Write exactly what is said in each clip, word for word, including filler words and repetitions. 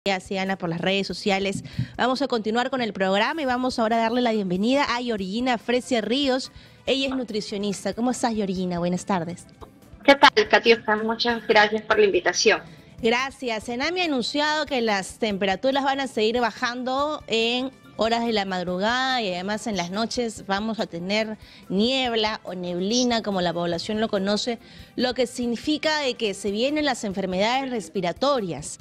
Así, Ana, por las redes sociales. Vamos a continuar con el programa y vamos ahora a darle la bienvenida a Georgina Fresia Ríos. Ella es nutricionista. ¿Cómo estás, Georgina? Buenas tardes. ¿Qué tal, Katiuska? Muchas gracias por la invitación. Gracias. Senami ha anunciado que las temperaturas van a seguir bajando en horas de la madrugada y además en las noches vamos a tener niebla o neblina, como la población lo conoce, lo que significa de que se vienen las enfermedades respiratorias.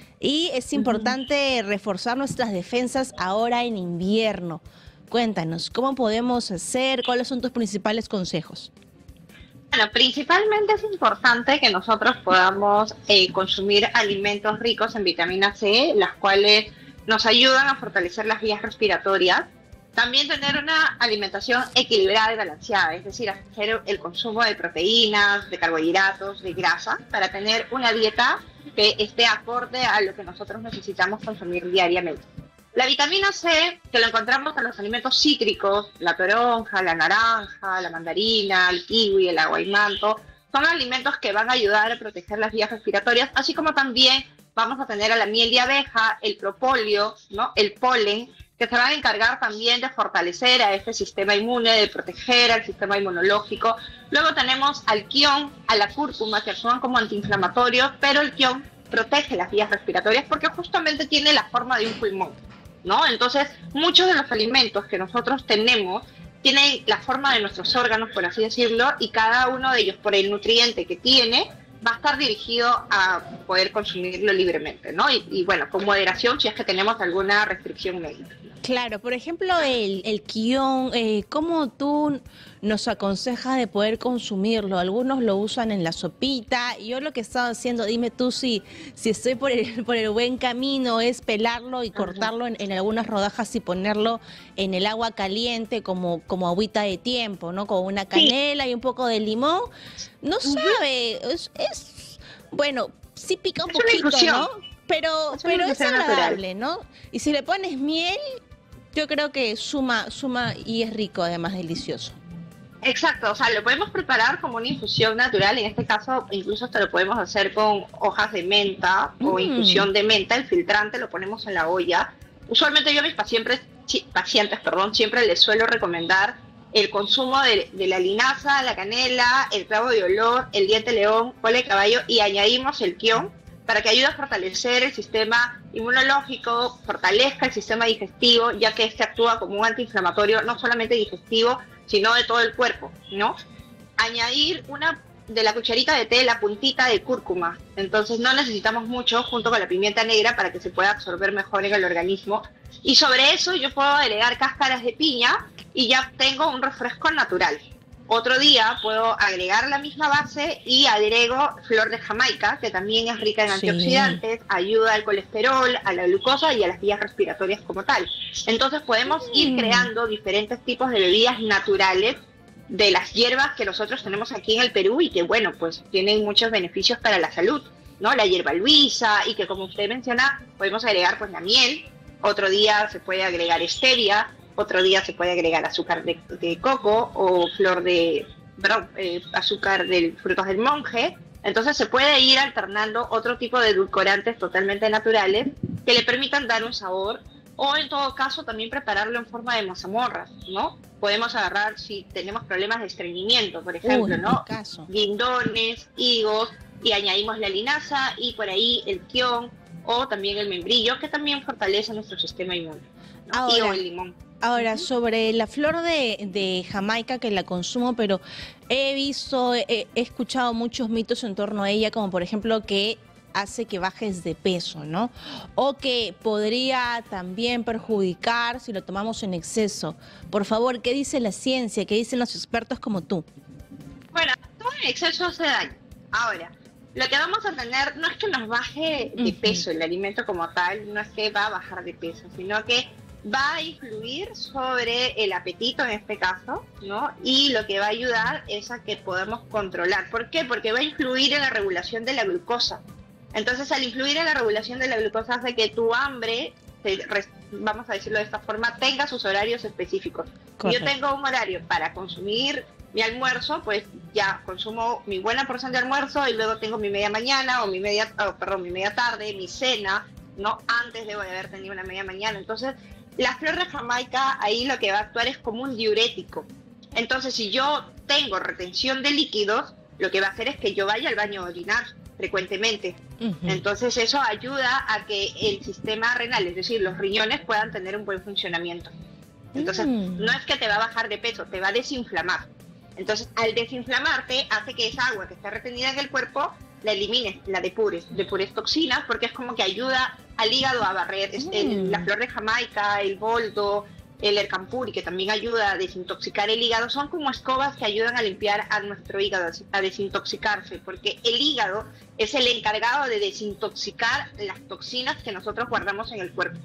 Y es importante reforzar nuestras defensas ahora en invierno. Cuéntanos, ¿cómo podemos hacer? ¿Cuáles son tus principales consejos? Bueno, principalmente es importante que nosotros podamos eh, consumir alimentos ricos en vitamina C, las cuales nos ayudan a fortalecer las vías respiratorias. También tener una alimentación equilibrada y balanceada, es decir, hacer el consumo de proteínas, de carbohidratos, de grasa, para tener una dieta que esté acorde a lo que nosotros necesitamos consumir diariamente. La vitamina C, que lo encontramos en los alimentos cítricos, la toronja, la naranja, la mandarina, el kiwi, el aguaimanto, son alimentos que van a ayudar a proteger las vías respiratorias, así como también vamos a tener a la miel de abeja, el propóleo, ¿no? El polen, que se van a encargar también de fortalecer a este sistema inmune, de proteger al sistema inmunológico. Luego tenemos al quión, a la cúrcuma, que actúan como antiinflamatorios, pero el quión protege las vías respiratorias porque justamente tiene la forma de un pulmón, ¿no? Entonces, muchos de los alimentos que nosotros tenemos tienen la forma de nuestros órganos, por así decirlo, y cada uno de ellos, por el nutriente que tiene, va a estar dirigido a poder consumirlo libremente, ¿no? Y, y bueno, con moderación si es que tenemos alguna restricción médica. Claro, por ejemplo, el, el quión, eh, ¿cómo tú nos aconsejas de poder consumirlo? Algunos lo usan en la sopita. Yo lo que he estado haciendo, dime tú si, si estoy por el, por el buen camino, es pelarlo y cortarlo en, en algunas rodajas y ponerlo en el agua caliente como, como agüita de tiempo, ¿no? Con una canela sí. y un poco de limón. No uh-huh. sabe, es, es, bueno, sí pica un es poquito, ¿no? Pero es, pero es agradable, natural. ¿no? Y si le pones miel, yo creo que suma, suma y es rico, además delicioso. Exacto, o sea, lo podemos preparar como una infusión natural, en este caso incluso hasta lo podemos hacer con hojas de menta mm. o infusión de menta, el filtrante lo ponemos en la olla. Usualmente yo a mis pacientes, pacientes perdón, siempre les suelo recomendar el consumo de, de la linaza, la canela, el clavo de olor, el diente león, cola de caballo y añadimos el quión para que ayude a fortalecer el sistema inmunológico, fortalezca el sistema digestivo, ya que este actúa como un antiinflamatorio no solamente digestivo, sino de todo el cuerpo, ¿no? Añadir una de la cucharita de té, la puntita de cúrcuma. Entonces no necesitamos mucho junto con la pimienta negra para que se pueda absorber mejor en el organismo. Y sobre eso yo puedo agregar cáscaras de piña y ya tengo un refresco natural. Otro día puedo agregar la misma base y agrego flor de Jamaica, que también es rica en antioxidantes, sí. ayuda al colesterol, a la glucosa y a las vías respiratorias como tal. Entonces podemos mm. ir creando diferentes tipos de bebidas naturales de las hierbas que nosotros tenemos aquí en el Perú y que, bueno, pues tienen muchos beneficios para la salud, ¿no? La hierba luisa y que, como usted menciona, podemos agregar pues la miel, otro día se puede agregar stevia, otro día se puede agregar azúcar de, de coco o flor de, perdón, eh, azúcar de frutos del monje. Entonces se puede ir alternando otro tipo de edulcorantes totalmente naturales que le permitan dar un sabor o en todo caso también prepararlo en forma de mazamorras, ¿no? Podemos agarrar si tenemos problemas de estreñimiento, por ejemplo, Uy, ¿no? Caso. Guindones, higos y añadimos la linaza y por ahí el quión o también el membrillo que también fortalece nuestro sistema inmune, ¿no? Ahora, y o el limón. Ahora, sobre la flor de, de Jamaica, que la consumo, pero he visto, he, he escuchado muchos mitos en torno a ella, como por ejemplo que hace que bajes de peso, ¿no? O que podría también perjudicar si lo tomamos en exceso. Por favor, ¿qué dice la ciencia? ¿Qué dicen los expertos como tú? Bueno, todo en exceso hace daño. Ahora, lo que vamos a tener no es que nos baje de peso el alimento como tal, no es que va a bajar de peso, sino que va a influir sobre el apetito en este caso, ¿no? Y lo que va a ayudar es a que podamos controlar. ¿Por qué? Porque va a influir en la regulación de la glucosa. Entonces, al influir en la regulación de la glucosa hace que tu hambre, vamos a decirlo de esta forma, tenga sus horarios específicos. Si yo tengo un horario para consumir mi almuerzo, pues ya consumo mi buena porción de almuerzo y luego tengo mi media mañana o mi media, oh, perdón, mi media tarde, mi cena, ¿no? Antes debo de haber tenido una media mañana. Entonces, la flor de Jamaica ahí lo que va a actuar es como un diurético. Entonces, si yo tengo retención de líquidos, lo que va a hacer es que yo vaya al baño a orinar frecuentemente. Uh-huh. Entonces, eso ayuda a que el sistema renal, es decir, los riñones, puedan tener un buen funcionamiento. Entonces, mm. no es que te va a bajar de peso, te va a desinflamar. Entonces, al desinflamarte, hace que esa agua que está retenida en el cuerpo la elimines, la depures, depures toxinas, porque es como que ayuda al hígado a barrer. Mm. El, la flor de Jamaica, el boldo, el ercampuri, que también ayuda a desintoxicar el hígado, son como escobas que ayudan a limpiar a nuestro hígado, a desintoxicarse, porque el hígado es el encargado de desintoxicar las toxinas que nosotros guardamos en el cuerpo.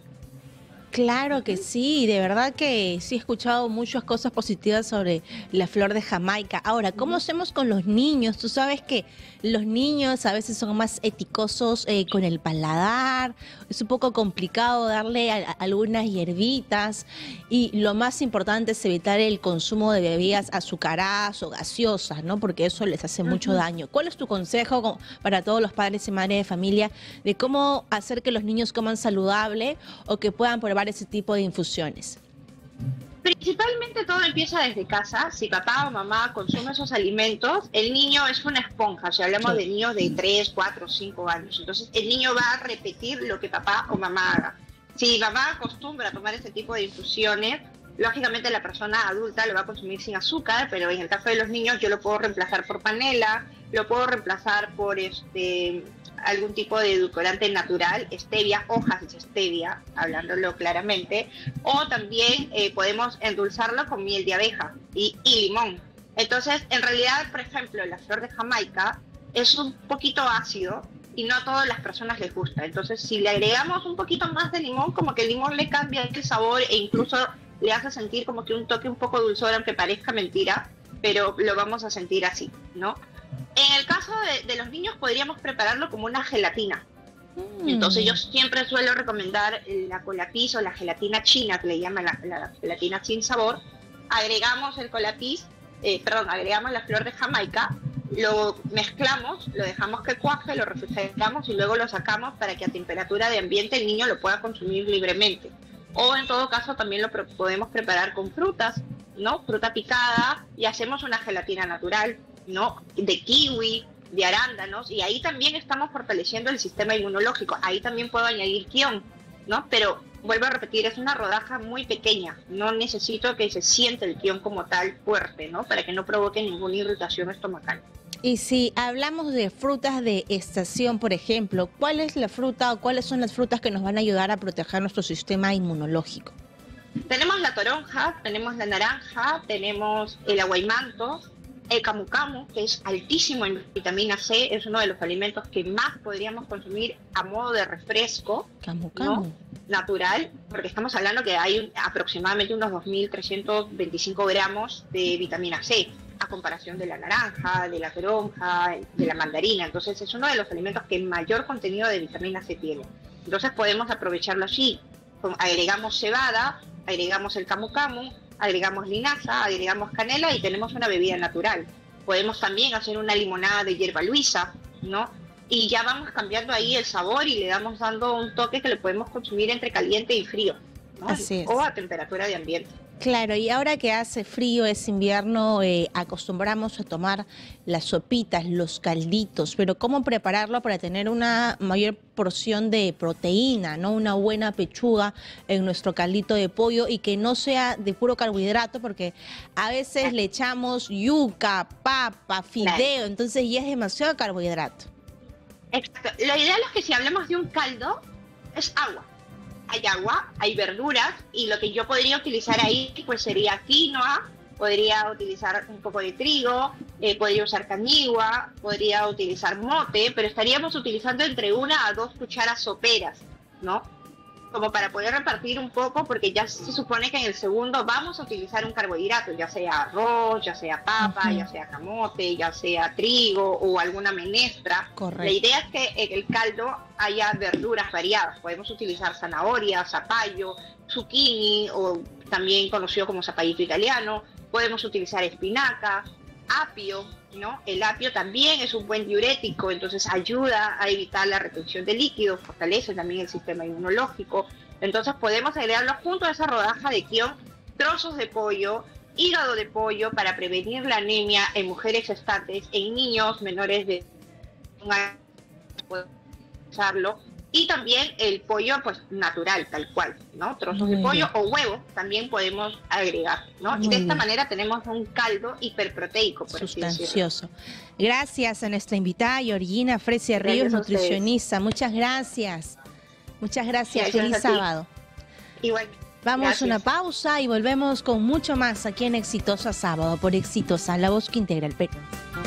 Claro que sí, de verdad que sí he escuchado muchas cosas positivas sobre la flor de Jamaica. Ahora, ¿cómo hacemos con los niños? Tú sabes que los niños a veces son más eticosos eh, con el paladar, es un poco complicado darle a, a algunas hierbitas y lo más importante es evitar el consumo de bebidas azucaradas o gaseosas, ¿no? Porque eso les hace mucho uh-huh. daño. ¿Cuál es tu consejo para todos los padres y madres de familia de cómo hacer que los niños coman saludable o que puedan probar ese tipo de infusiones? Principalmente todo empieza desde casa. Si papá o mamá consume esos alimentos, el niño es una esponja. Si hablamos sí. de niños de tres, cuatro, cinco años, entonces el niño va a repetir lo que papá o mamá haga. Si mamá acostumbra a tomar este tipo de infusiones, lógicamente la persona adulta lo va a consumir sin azúcar, pero en el caso de los niños yo lo puedo reemplazar por panela, lo puedo reemplazar por este algún tipo de edulcorante natural, stevia, hojas de stevia, hablándolo claramente, o también eh, podemos endulzarlo con miel de abeja y, y limón. Entonces, en realidad, por ejemplo, la flor de Jamaica es un poquito ácido y no a todas las personas les gusta. Entonces, si le agregamos un poquito más de limón, como que el limón le cambia el sabor e incluso le hace sentir como que un toque un poco dulzor, aunque parezca mentira, pero lo vamos a sentir así, ¿no? En el caso de, de los niños podríamos prepararlo como una gelatina. Mm. Entonces yo siempre suelo recomendar la colapis o la gelatina china, que le llaman la, la gelatina sin sabor. Agregamos el colapis, eh, perdón, agregamos la flor de Jamaica, lo mezclamos, lo dejamos que cuaje, lo refrigeramos y luego lo sacamos para que a temperatura de ambiente el niño lo pueda consumir libremente. O en todo caso también lo podemos preparar con frutas, ¿no? Fruta picada y hacemos una gelatina natural, ¿no? De kiwi, de arándanos, y ahí también estamos fortaleciendo el sistema inmunológico. Ahí también puedo añadir kion, ¿no? Pero vuelvo a repetir, es una rodaja muy pequeña, no necesito que se siente el kion como tal fuerte, ¿no? Para que no provoque ninguna irritación estomacal. Y si hablamos de frutas de estación, por ejemplo, ¿cuál es la fruta o cuáles son las frutas que nos van a ayudar a proteger nuestro sistema inmunológico? Tenemos la toronja, tenemos la naranja, tenemos el aguaymanto, el camu camu, que es altísimo en vitamina C, es uno de los alimentos que más podríamos consumir a modo de refresco, camu camu, ¿no? Natural, porque estamos hablando que hay un, aproximadamente unos dos mil trescientos veinticinco gramos de vitamina C, a comparación de la naranja, de la toronja, de la mandarina. Entonces es uno de los alimentos que mayor contenido de vitamina C tiene. Entonces podemos aprovecharlo así. Agregamos cebada, agregamos el camu camu, agregamos linaza, agregamos canela y tenemos una bebida natural. Podemos también hacer una limonada de hierba luisa, ¿no? Y ya vamos cambiando ahí el sabor y le damos dando un toque que le podemos consumir entre caliente y frío, ¿no? Así es. O a temperatura de ambiente. Claro, y ahora que hace frío, es invierno, eh, acostumbramos a tomar las sopitas, los calditos, pero ¿cómo prepararlo para tener una mayor porción de proteína, ¿no? Una buena pechuga en nuestro caldito de pollo y que no sea de puro carbohidrato, porque a veces le echamos yuca, papa, fideo, claro. Entonces ya es demasiado carbohidrato. Exacto. La idea es que si hablamos de un caldo, es agua. Hay agua, hay verduras y lo que yo podría utilizar ahí pues sería quinoa, podría utilizar un poco de trigo, eh, podría usar cañigua, podría utilizar mote, pero estaríamos utilizando entre una a dos cucharas soperas, ¿no? Como para poder repartir un poco, porque ya se supone que en el segundo vamos a utilizar un carbohidrato, ya sea arroz, ya sea papa, uh-huh. ya sea camote, ya sea trigo o alguna menestra. Correcto. La idea es que en el caldo haya verduras variadas. Podemos utilizar zanahoria, zapallo, zucchini o también conocido como zapallito italiano. Podemos utilizar espinaca, apio, ¿no? El apio también es un buen diurético, entonces ayuda a evitar la retención de líquidos, fortalece también el sistema inmunológico. Entonces podemos agregarlo junto a esa rodaja de kion, trozos de pollo, hígado de pollo para prevenir la anemia en mujeres gestantes, en niños menores de un año, podemos usarlo. Y también el pollo pues natural, tal cual, ¿no? Trozos Muy de pollo bien. o huevo también podemos agregar, ¿no? Muy Y de esta bien. manera tenemos un caldo hiperproteico, por así decirlo. Sustancioso. Gracias a nuestra invitada Georgina Fresia Ríos, Gracias a ustedes. nutricionista. Muchas gracias. Muchas gracias. Gracias Feliz a ti. sábado. Igual. Vamos Gracias. a una pausa y volvemos con mucho más aquí en Exitosa Sábado por Exitosa, la voz que integra el Perú.